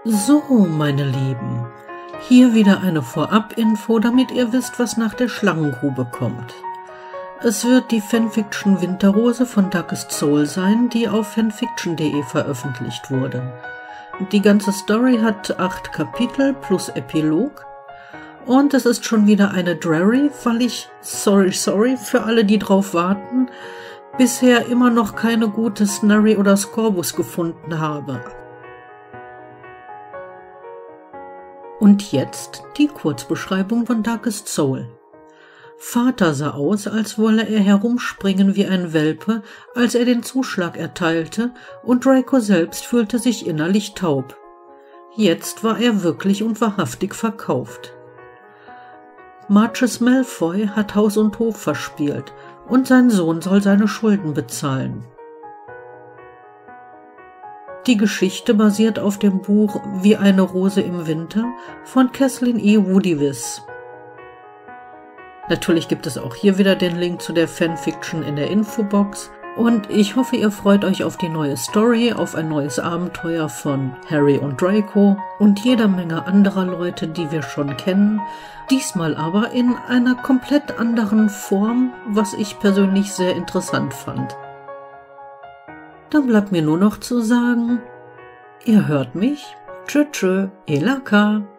So, meine Lieben, hier wieder eine Vorab-Info, damit ihr wisst, was nach der Schlangengrube kommt. Es wird die Fanfiction Winterrose von Darkest Soul sein, die auf fanfiction.de veröffentlicht wurde. Die ganze Story hat 8 Kapitel plus Epilog und es ist schon wieder eine Drarry, weil ich, sorry für alle, die drauf warten, bisher immer noch keine gute Snarry oder Scorbus gefunden habe. Und jetzt die Kurzbeschreibung von Darkest Soul. Vater sah aus, als wolle er herumspringen wie ein Welpe, als er den Zuschlag erteilte, und Draco selbst fühlte sich innerlich taub. Jetzt war er wirklich und wahrhaftig verkauft. Marcus Malfoy hat Haus und Hof verspielt, und sein Sohn soll seine Schulden bezahlen. Die Geschichte basiert auf dem Buch Wie eine Rose im Winter von Kathleen E. Woodiwiss. Natürlich gibt es auch hier wieder den Link zu der Fanfiction in der Infobox und ich hoffe, ihr freut euch auf die neue Story, auf ein neues Abenteuer von Harry und Draco und jeder Menge anderer Leute, die wir schon kennen, diesmal aber in einer komplett anderen Form, was ich persönlich sehr interessant fand. Dann bleibt mir nur noch zu sagen, ihr hört mich, tschö, Elaka.